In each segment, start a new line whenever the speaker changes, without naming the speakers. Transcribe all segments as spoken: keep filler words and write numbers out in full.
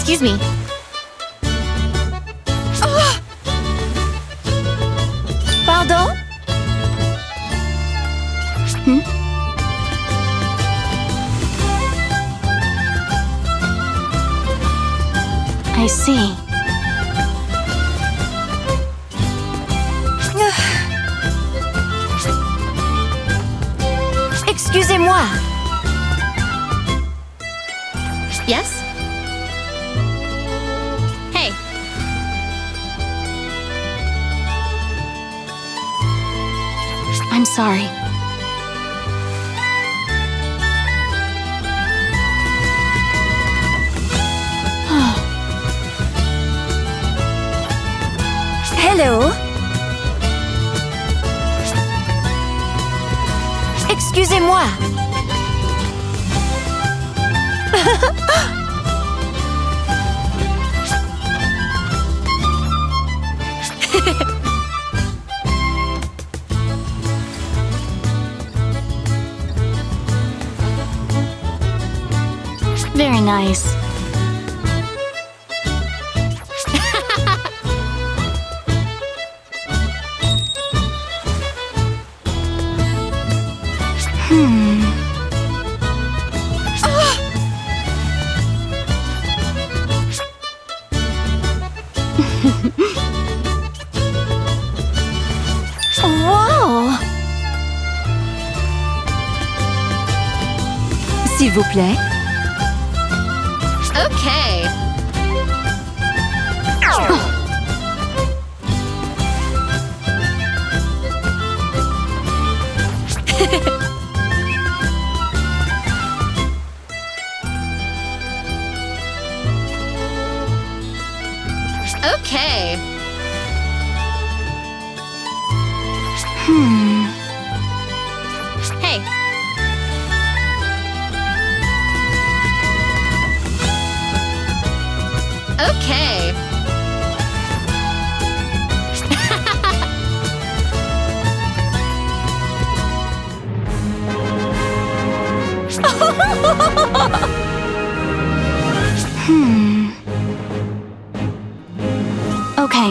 Excuse me. Oh! Pardon? Hmm? I see. Excusez-moi. Yes? Hey. I'm sorry. Hello. Excusez-moi. Very nice. Hmm. Wow! S'il vous plaît. Okay. Okay. Hmm. Hey. Okay. Hmm. Okay.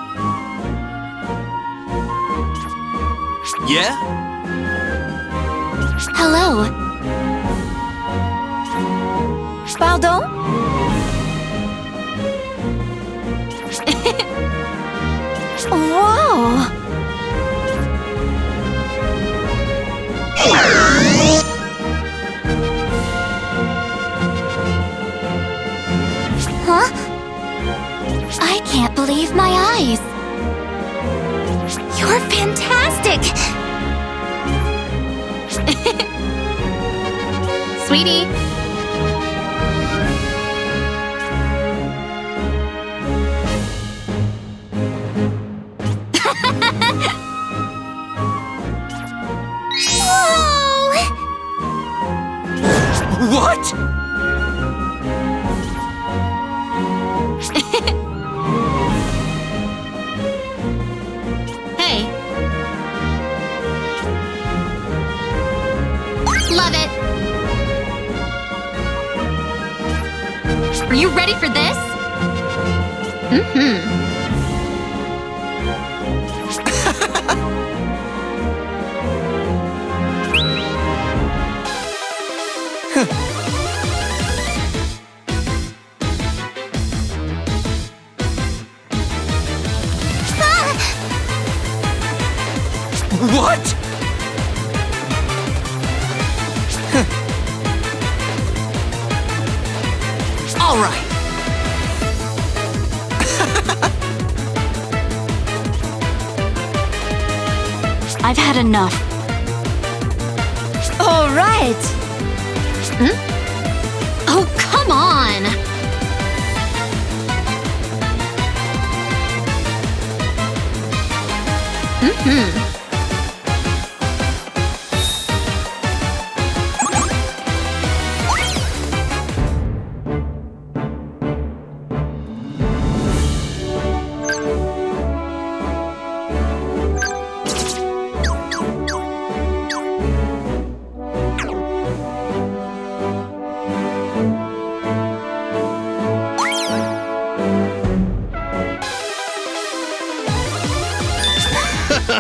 Yeah?
Hello. Pardon? Wow! Huh? I can't believe my eyes. You're fantastic! Sweetie.
What?
Hey. Love it. Are you ready for this? Mm-hmm.
What? All right.
I've had enough. All right. Hmm? Oh, come on. Mm-hmm.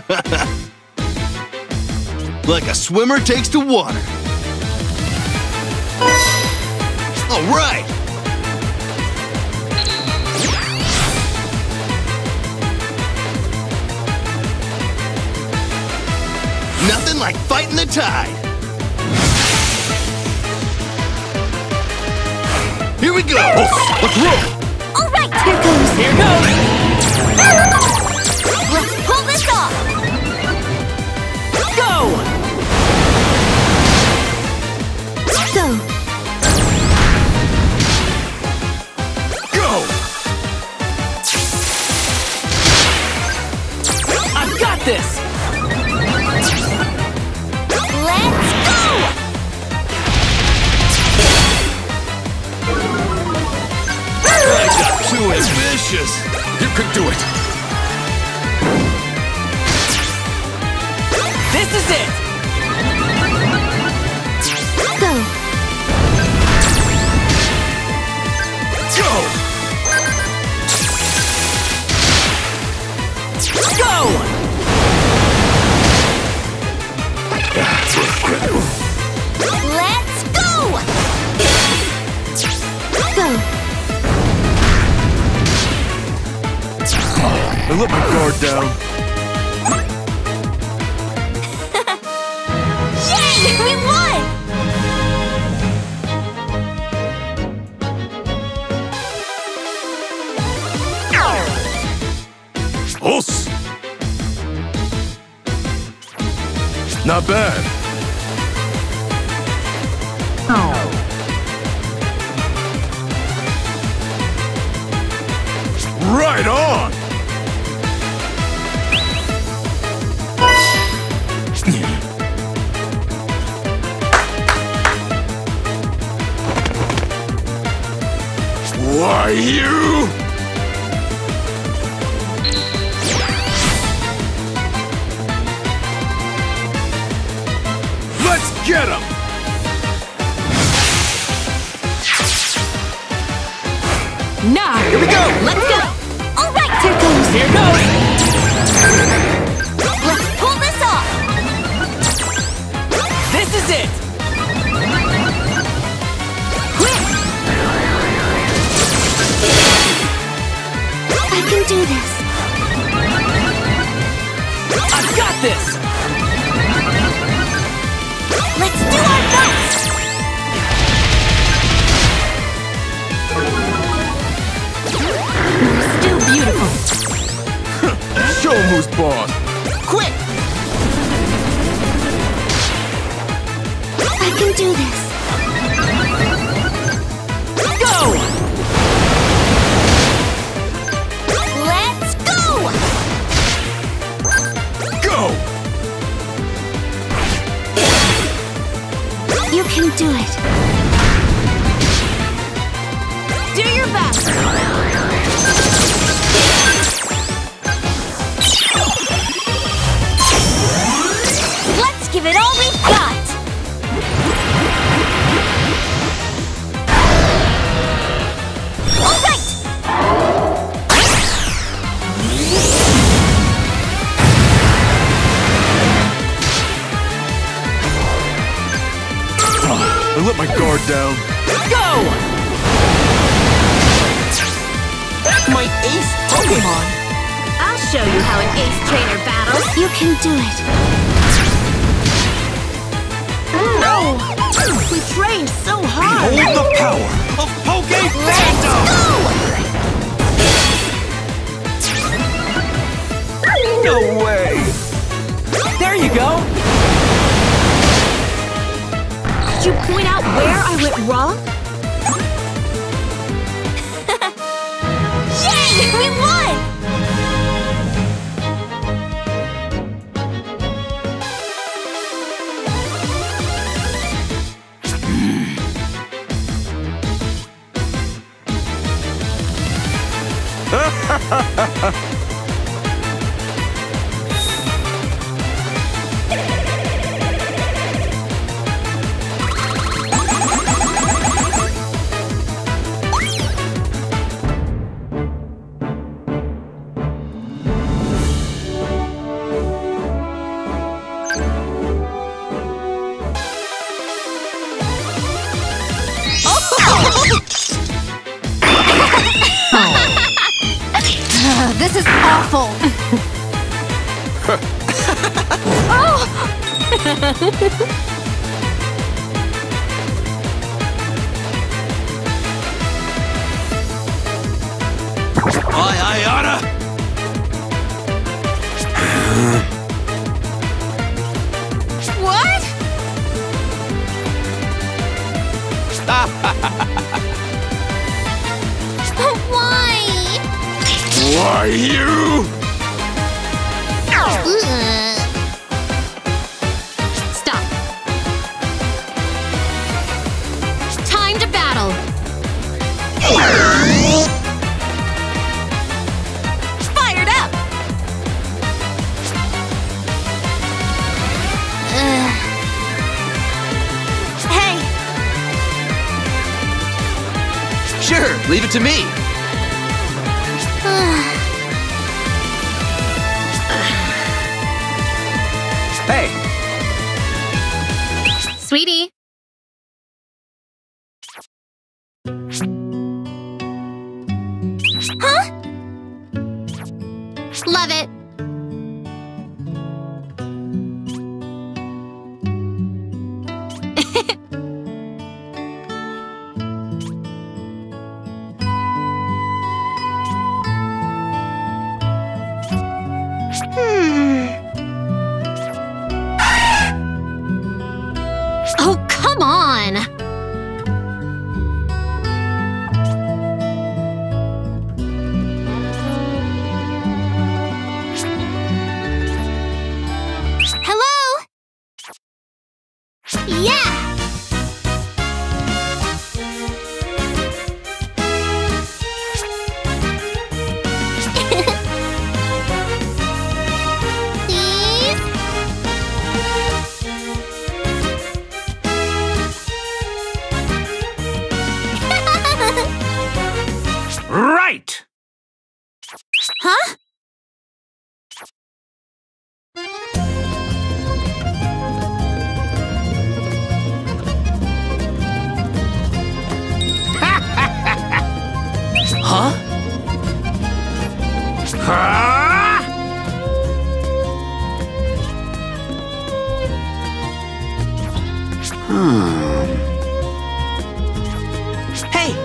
Like a swimmer takes to water. All right. Nothing like fighting the tide. Here we go. Let's roll.
All right, here goes.
Here goes!
Let's pull this off.
Go!
Go.
Go.
I've got this!
Let's go.
I got too ambitious.
You could do it! This is it!
Go.
Go.
Go!
Let's go. Go.
I let my guard down.
Yay! We won!
Us. Not bad. Right on. Why you? Let's get him!
Now, here we go!
Let's go. All right, here goes.
Here goes!
Let's pull this off.
This is it!
Quick. I can do this.
I've got this!
Let's do our best. You're still beautiful.
Show him who's boss.
Quick. I can do this.
Go!
Let's go.
Go!
You can do it. Do your best. Let's give it all we've got. All right.
I let my guard down.
Go! My ace Pokemon!
I'll show you how an ace trainer battles. You can do it. No! We trained so hard.
Hold the power of Poke
Let's go!
No way!
There you go!
Did you point out where I went wrong? Yay! We won! awful. Oh!
Aye, aye, Anna!
What? Why?
Why you?
Ugh.
Stop. Time to battle.
Fired up. Ugh. Hey,
Sure, leave it to me. Hey,
Sweetie.
huh?
Love it.
Hmm.
Oh, come on.
Hello? Yeah! Please?
right!
Huh?
Huh?
Huh?
Hey!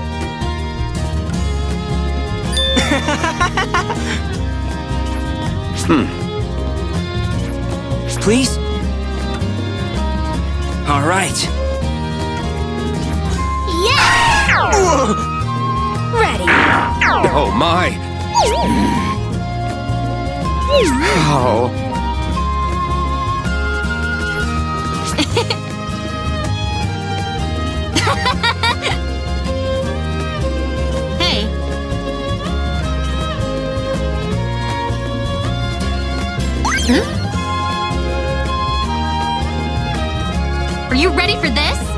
Hmm.
Please? All right.
Yeah! Ready.
Oh, my. Oh.
Hey. Huh? Are you ready for this?